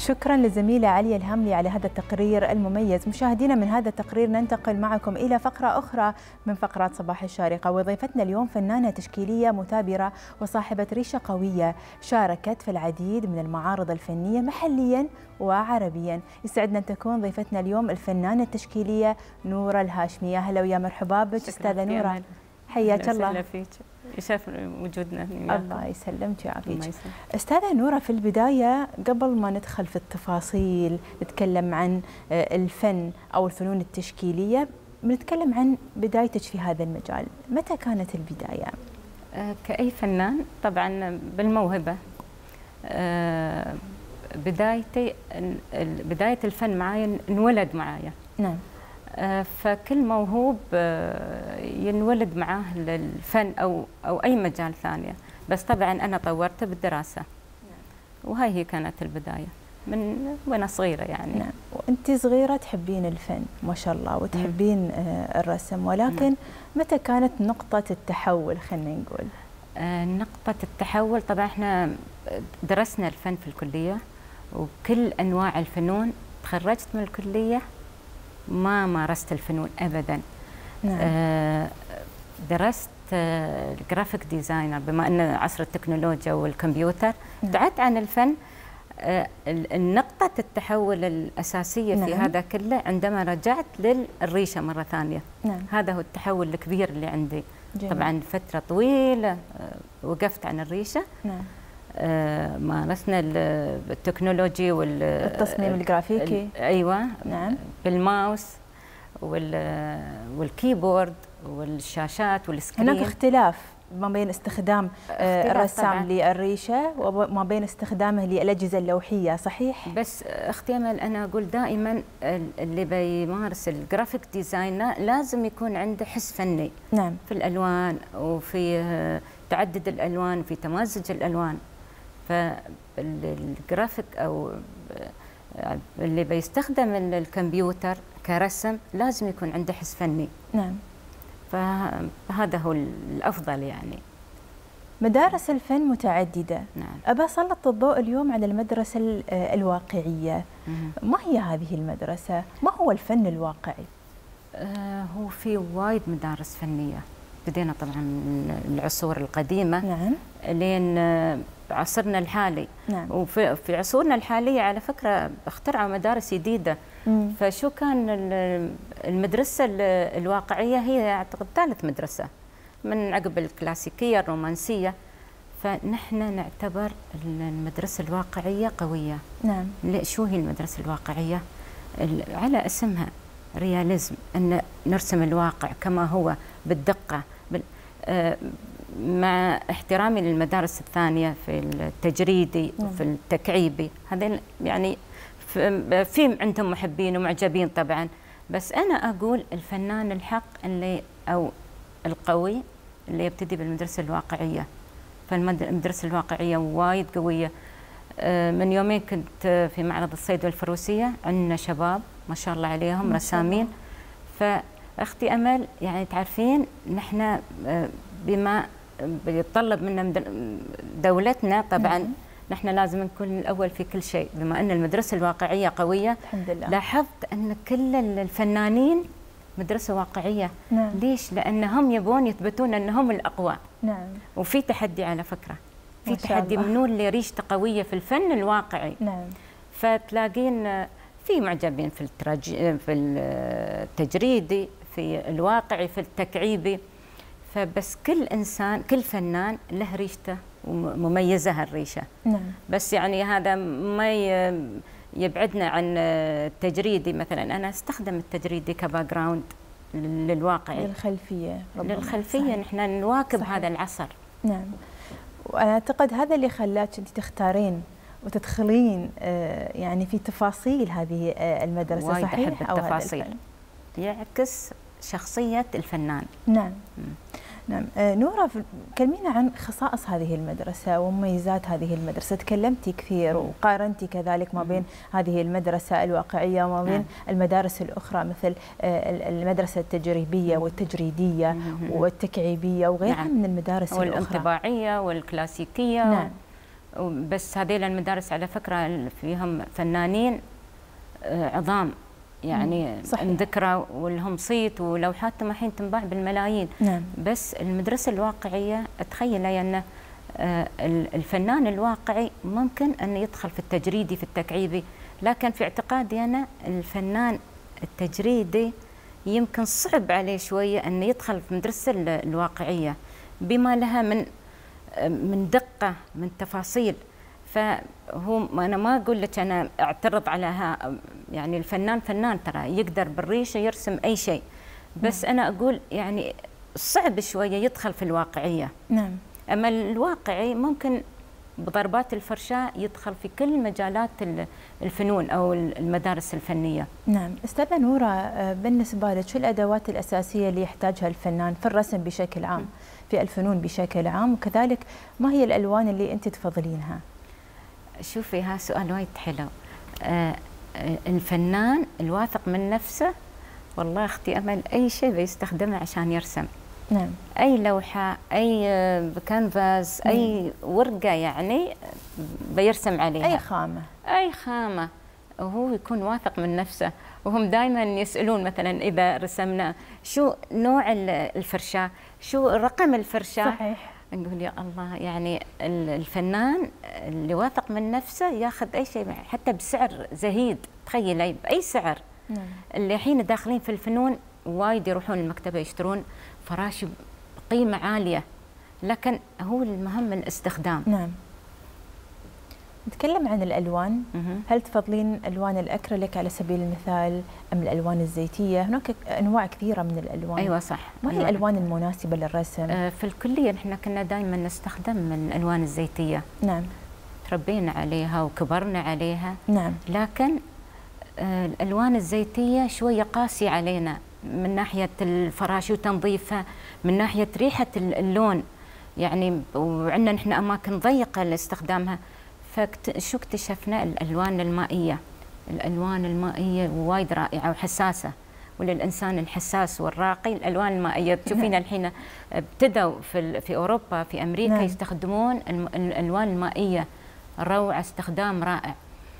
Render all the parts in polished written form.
شكرا للزميلة عليا الهاملي على هذا التقرير المميز. مشاهدينا، من هذا التقرير ننتقل معكم إلى فقرة أخرى من فقرات صباح الشارقة، وضيفتنا اليوم فنانة تشكيلية مثابرة وصاحبة ريشة قوية شاركت في العديد من المعارض الفنية محليا وعربيا. يسعدنا أن تكون ضيفتنا اليوم الفنانة التشكيلية نورة الهاشمية. هلا ويا مرحبا بك أستاذة نورة، حياك الله. أهلا فيك، يشرف وجودنا. الله يسلمك ويعافيك. أستاذة نورة، في البداية قبل ما ندخل في التفاصيل نتكلم عن الفن أو الفنون التشكيلية، بنتكلم عن بدايتك في هذا المجال. متى كانت البداية؟ كأي فنان طبعا بالموهبة. بداية الفن معايا انولد معايا. نعم. فكل موهوب ينولد معاه الفن أو أي مجال ثانية، بس طبعا أنا طورته بالدراسة. وهاي هي كانت البداية من وأنا صغيرة يعني. نعم. وأنت صغيرة تحبين الفن ما شاء الله وتحبين الرسم، ولكن متى كانت نقطة التحول؟ خلينا نقول نقطة التحول. طبعا احنا درسنا الفن في الكلية وكل أنواع الفنون. تخرجت من الكلية ما مارست الفنون أبدا. نعم. درست الجرافيك ديزاينر، بما أن عصر التكنولوجيا والكمبيوتر. بعدت عن الفن. النقطة التحول الأساسية في هذا كله عندما رجعت للريشة مرة ثانية. نعم. هذا هو التحول الكبير اللي عندي. جميل. طبعا فترة طويلة وقفت عن الريشة. نعم. مارسنا التكنولوجي التصميم الجرافيكي. ايوه. نعم. بالماوس والكيبورد والشاشات والسكرين. هناك اختلاف ما بين استخدام الرسام للريشة وما بين استخدامه للأجهزة اللوحية، صحيح؟ بس اختي امل، انا اقول دائما اللي بيمارس الجرافيك ديزاين لازم يكون عنده حس فني. نعم. في الالوان وفي تعدد الالوان وفي تمازج الالوان. فالجرافيك او اللي بيستخدم الكمبيوتر كرسم لازم يكون عنده حس فني. نعم. فهذا هو الافضل يعني. مدارس الفن متعددة. نعم. أبى أسلط الضوء اليوم على المدرسة الواقعية. ما هي هذه المدرسة؟ ما هو الفن الواقعي؟ هو في وايد مدارس فنية. بدينا طبعا من العصور القديمة. نعم. لين عصرنا الحالي. نعم. وفي عصورنا الحالية على فكرة اخترعوا مدارس جديدة. فشو كان المدرسة الواقعية؟ هي أعتقد ثالث مدرسة من عقب الكلاسيكية الرومانسية. فنحن نعتبر المدرسة الواقعية قوية. نعم. شو هي المدرسة الواقعية؟ على اسمها رياليزم، أن نرسم الواقع كما هو بالدقة. مع احترامي للمدارس الثانية في التجريدي وفي التكعيبي، هذين يعني في عندهم محبين ومعجبين طبعا. بس أنا أقول الفنان الحق اللي أو القوي اللي يبتدي بالمدرسة الواقعية. فالمدرسة الواقعية وايد قوية. من يومين كنت في معرض الصيد والفروسية، عندنا شباب ما شاء الله عليهم رسامين. فأختي أمل يعني تعرفين نحن بما بيتطلب منا دولتنا طبعا نحن لازم نكون الأول في كل شيء. بما أن المدرسة الواقعية قوية، الحمد لله لاحظت أن كل الفنانين مدرسة واقعية. نعم. ليش؟ لأنهم يبون يثبتون أنهم الأقوى. نعم. وفي تحدي على فكرة، في تحدي منو اللي ريشته قوية في الفن الواقعي. نعم. فتلاقين في معجبين في التجريدي، في الواقعي، في التكعيبي. فبس كل إنسان كل فنان له ريشته ومميزة هالريشة. نعم. بس يعني هذا ما يبعدنا عن التجريدي. مثلا أنا استخدم التجريدي كباك جراوند للواقعي، للخلفية. نحن نواكب صحيح. هذا العصر. نعم. وأنا أعتقد هذا اللي خلاك أنت تختارين وتدخلين يعني في تفاصيل هذه المدرسة. وايد صحيح؟ أحب التفاصيل، يعكس شخصية الفنان. نعم. نعم. نورة، كلمينا عن خصائص هذه المدرسة ومميزات هذه المدرسة. تكلمتي كثير وقارنتي كذلك ما بين هذه المدرسة الواقعية وما بين المدارس الأخرى مثل المدرسة التجريبية والتجريدية والتكعيبية وغيرها من المدارس الأخرى، والانطباعية والكلاسيكية. نعم. بس هذيل المدارس على فكرة فيهم فنانين عظام، يعني ذكرى ولهم صيت ولوحاتهم الحين تنباع بالملايين. نعم. بس المدرسة الواقعية تخيل أن الفنان الواقعي ممكن أن يدخل في التجريدي في التكعيبي، لكن في اعتقادي أنا الفنان التجريدي يمكن صعب عليه شوية أن يدخل في المدرسة الواقعية بما لها من دقة من تفاصيل. فهو أنا ما أقول لك أنا أعترض على يعني الفنان فنان ترى يقدر بالريشة يرسم أي شيء، بس أنا أقول يعني صعب شوية يدخل في الواقعية. نعم. أما الواقعي ممكن بضربات الفرشاة يدخل في كل مجالات الفنون أو المدارس الفنية. نعم. أستاذة نورة، بالنسبة لك شو الأدوات الأساسية اللي يحتاجها الفنان في الرسم بشكل عام، في الفنون بشكل عام، وكذلك ما هي الألوان اللي أنت تفضلينها؟ شوفي ها سؤال وايد حلو. الفنان الواثق من نفسه والله اختي أمل أي شيء بيستخدمه عشان يرسم. نعم. أي لوحة، أي كانفاس، أي ورقة يعني بيرسم عليها. أي خامة. أي خامة، وهو يكون واثق من نفسه. وهم دائما يسألون مثلا إذا رسمنا شو نوع الفرشاة، شو رقم الفرشاة. صحيح. نقول يا الله، يعني الفنان اللي واثق من نفسه ياخذ أي شيء حتى بسعر زهيد، تخيلي بأي سعر. نعم. اللي الحين داخلين في الفنون وايد يروحون المكتبة يشترون فراشي بقيمة عالية، لكن هو المهم الاستخدام. نعم. نتكلم عن الألوان. هل تفضلين ألوان الأكريليك على سبيل المثال أم الألوان الزيتية؟ هناك أنواع كثيرة من الألوان. أيوة صح. ما هي الألوان المناسبة للرسم؟ في الكلية نحن كنا دائما نستخدم الألوان الزيتية. نعم. تربينا عليها وكبرنا عليها. نعم. لكن الألوان الزيتية شوية قاسية علينا من ناحية الفراشي وتنظيفها، من ناحية ريحة اللون يعني، وعندنا نحن أماكن ضيقة لاستخدامها. فشو اكتشفنا؟ الألوان المائية. الألوان المائية وايد رائعة وحساسة، وللإنسان الحساس والراقي الألوان المائية. تشوفين الحين ابتدوا في أوروبا في أمريكا يستخدمون الألوان المائية، روعة، استخدام رائع.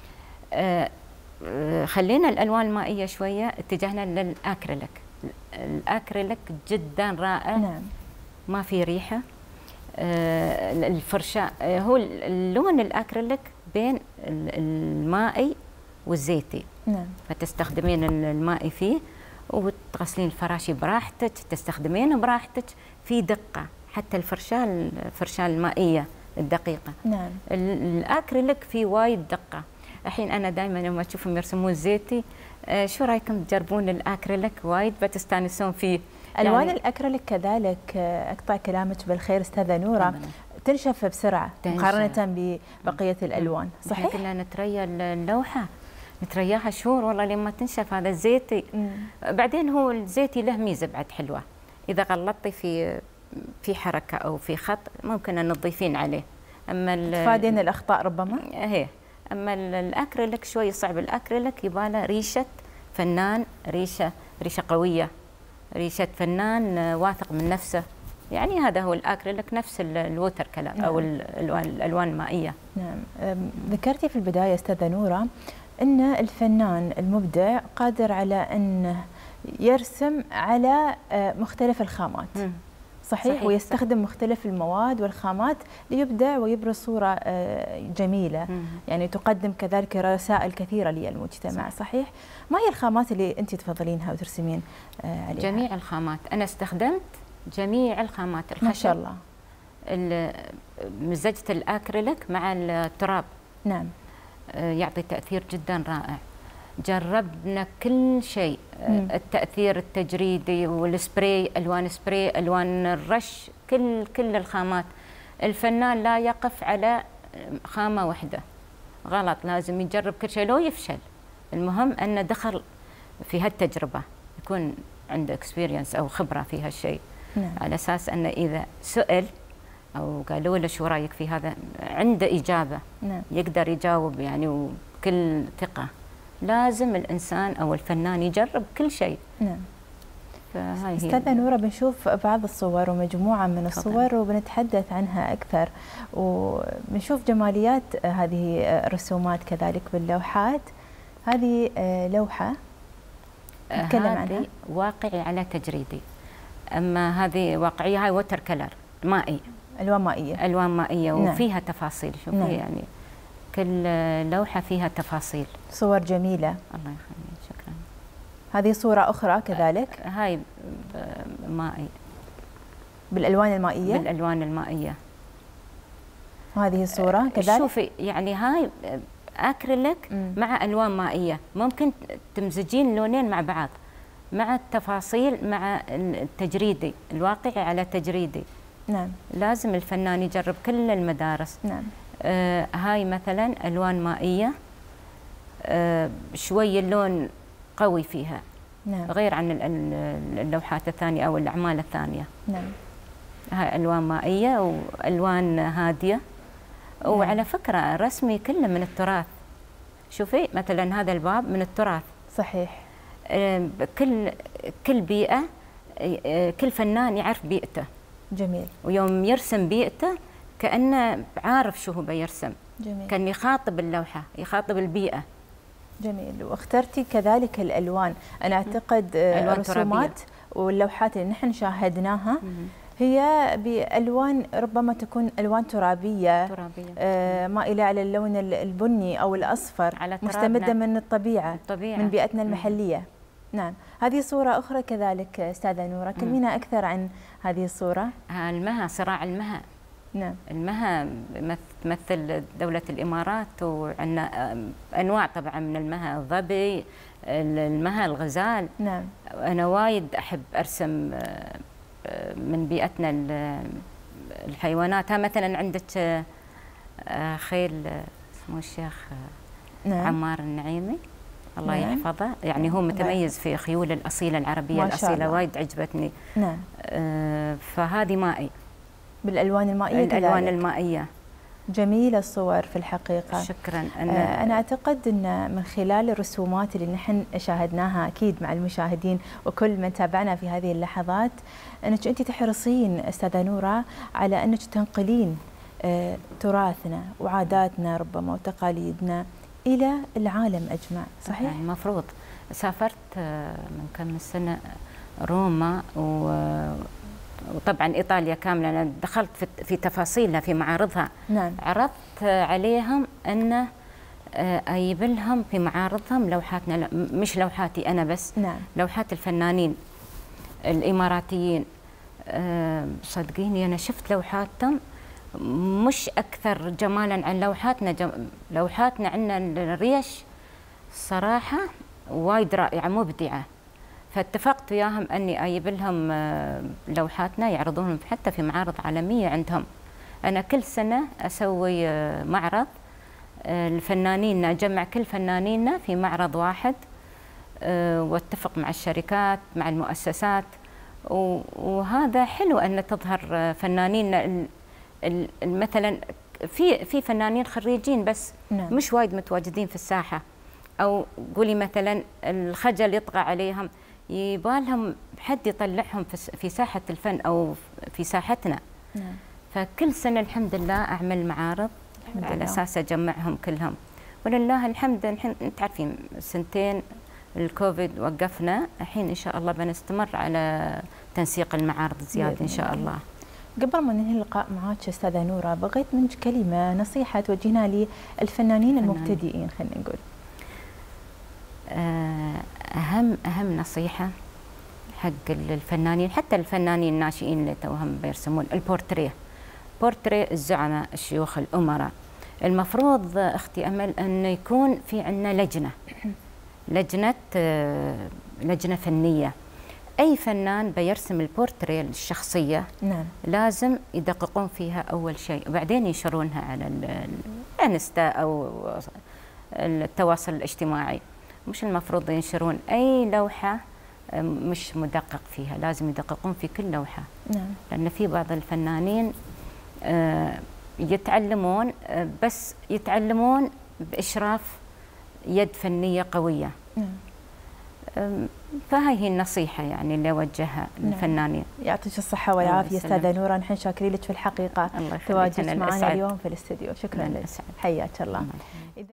خلينا الألوان المائية شوية، اتجهنا للأكريليك. الأكريليك جدا رائع. نعم. ما في ريحة. الفرشاة هو اللون الأكريليك بين المائي والزيتي. نعم. فتستخدمين المائي فيه وتغسلين الفراشي براحتك، تستخدمين براحتك، في دقة. حتى الفرشاة المائية الدقيقة. نعم. الأكريليك فيه وايد دقة. الحين أنا دائما لما أشوفهم يرسمون زيتي، شو رأيكم تجربون الأكريليك؟ وايد بتستانسون فيه. ألوان يعني الأكريليك كذلك، أقطع كلامك بالخير أستاذة نورة، تنشف بسرعة مقارنة ببقية الألوان. صحيح؟ كنا نتريا اللوحة، نترياها شهور والله لما تنشف. هذا الزيتي. بعدين هو الزيتي له ميزة بعد حلوة، إذا غلطتي في حركة أو في خط ممكن أن تضيفين عليه. أما تفادين الأخطاء ربما. هي. أما الأكريليك شوي صعب. الأكريليك يباله ريشة فنان، ريشة قوية، ريشة فنان واثق من نفسه. يعني هذا هو الأكريليك، نفس الووتر كلر أو الألوان المائية. نعم. ذكرتي في البداية أستاذة نورة أن الفنان المبدع قادر على أن يرسم على مختلف الخامات. صحيح. ويستخدم مختلف المواد والخامات ليبدع ويبرز صورة جميلة. يعني تقدم كذلك رسائل كثيرة للمجتمع. صحيح. ما هي الخامات اللي أنت تفضلينها وترسمين عليها؟ جميع الخامات. أنا استخدمت جميع الخامات. ما شاء الله. مزجت الأكريليك مع التراب. نعم. يعطي تأثير جدا رائع. جربنا كل شيء. التأثير التجريدي والسبراي، ألوان سبراي، ألوان الرش، كل الخامات. الفنان لا يقف على خامة واحدة، غلط، لازم يجرب كل شيء لو يفشل. المهم أنه دخل في هالتجربة، يكون عنده اكسبيرينس أو خبرة في هالشيء. على أساس أنه إذا سئل أو قالوا له شو رأيك في هذا، عنده إجابة. يقدر يجاوب يعني وبكل ثقة. لازم الإنسان أو الفنان يجرب كل شيء. فهاي هي. أستاذة نورة، بنشوف بعض الصور ومجموعة من الصور وبنتحدث عنها أكثر، وبنشوف جماليات هذه الرسومات كذلك باللوحات. هذه لوحة نتكلم عنها. واقعي على تجريدي، أما هذه واقعية، هاي ووتر كلر مائي، ألوان مائية. ألوان مائية وفيها نعم. تفاصيل. شوفي نعم. يعني كل لوحة فيها تفاصيل. صور جميلة. الله يخليك، شكرا. هذه صورة أخرى كذلك. هاي مائي، بالألوان المائية. بالألوان المائية. وهذه الصورة كذلك. شوفي يعني هاي أكريليك مع ألوان مائية، ممكن تمزجين اللونين مع بعض مع التفاصيل مع التجريدي، الواقعي على تجريدي. نعم. لازم الفنان يجرب كل المدارس. نعم. هاي مثلا ألوان مائية، شوي اللون قوي فيها. نعم. غير عن اللوحات الثانية أو الأعمال الثانية. نعم. هاي ألوان مائية وألوان هادية. نعم. وعلى فكرة رسمي كله من التراث. شوفي مثلا هذا الباب من التراث. صحيح. كل بيئة، كل فنان يعرف بيئته. جميل. ويوم يرسم بيئته كأنه عارف شو هو بيرسم. جميل. كان يخاطب اللوحة، يخاطب البيئة. جميل. واخترتي كذلك الألوان. أنا أعتقد الرسومات واللوحات اللي نحن شاهدناها هي بألوان ربما تكون ألوان ترابية مائلة على اللون البني أو الأصفر، مستمدة من الطبيعة، من بيئتنا المحلية. نعم. هذه صورة أخرى كذلك أستاذة نورة، كلمينا أكثر عن هذه الصورة. المها، صراع المها. نعم. المها تمثل دولة الإمارات، وعندنا أنواع طبعا من المها، الظبي، المها، الغزال. نعم. أنا وايد أحب أرسم من بيئتنا الحيوانات. ها مثلا عندك خيل اسمه الشيخ نعم. عمار النعيمي، الله نعم. يحفظه، يعني هو متميز في خيول الأصيلة العربية الأصيلة، وايد عجبتني. نعم. فهذه مائي، بالألوان المائية. الألوان المائية. جميلة الصور في الحقيقة. شكرا. أنا أعتقد أن من خلال الرسومات اللي نحن شاهدناها أكيد مع المشاهدين وكل من تابعنا في هذه اللحظات، أنك أنت تحرصين أستاذة نورة على أنك تنقلين تراثنا وعاداتنا ربما وتقاليدنا إلى العالم أجمع. صحيح؟ المفروض. سافرت من كم سنة روما وطبعا إيطاليا كاملة. أنا دخلت في تفاصيلها في معارضها. نعم. عرضت عليهم أن أجيب لهم في معارضهم لوحاتنا، مش لوحاتي أنا بس. نعم. لوحات الفنانين الإماراتيين. صدقيني أنا شفت لوحاتهم مش أكثر جمالا عن لوحاتنا. لوحاتنا عندنا الريش صراحة وايد رائعة مبدعة. فاتفقت وياهم أني أجيب لهم لوحاتنا يعرضونهم حتى في معارض عالمية عندهم. أنا كل سنة أسوي معرض الفنانين، أجمع كل فنانينا في معرض واحد، واتفق مع الشركات مع المؤسسات، وهذا حلو أن تظهر فنانين. مثلا في فنانين خريجين بس نعم. مش وايد متواجدين في الساحة، أو قولي مثلا الخجل يطغى عليهم، يبالهم حد يطلعهم في ساحة الفن أو في ساحتنا. نعم. فكل سنة الحمد لله أعمل معارض على أساس أجمعهم كلهم، ولله الحمد. الحين تعرفين سنتين الكوفيد وقفنا، الحين إن شاء الله بنستمر على تنسيق المعارض زيادة إن شاء الله. قبل ما ننهي اللقاء معك أستاذة نورة، بغيت منك كلمة نصيحة توجهينها للفنانين المبتدئين. خلينا نقول أهم نصيحة حق الفنانين، حتى الفنانين الناشئين اللي توهم بيرسمون، البورتريه. بورتريه الزعماء، الشيوخ، الأمراء. المفروض أختي أمل أن يكون في عندنا لجنة فنية. أي فنان بيرسم البورتريه الشخصية نعم. لازم يدققون فيها أول شيء، وبعدين ينشرونها على الانستا أو التواصل الاجتماعي. مش المفروض ينشرون أي لوحة مش مدقق فيها، لازم يدققون في كل لوحة. نعم. لأن في بعض الفنانين يتعلمون، بس يتعلمون بإشراف يد فنية قوية. نعم. فهي هي النصيحة يعني اللي أوجهها للفنانين. يعطيك الصحة والعافية أستاذة نورة، نحن شاكرين لك في الحقيقة تواجدك معنا اليوم في الاستديو. شكرا لك، حياك الله.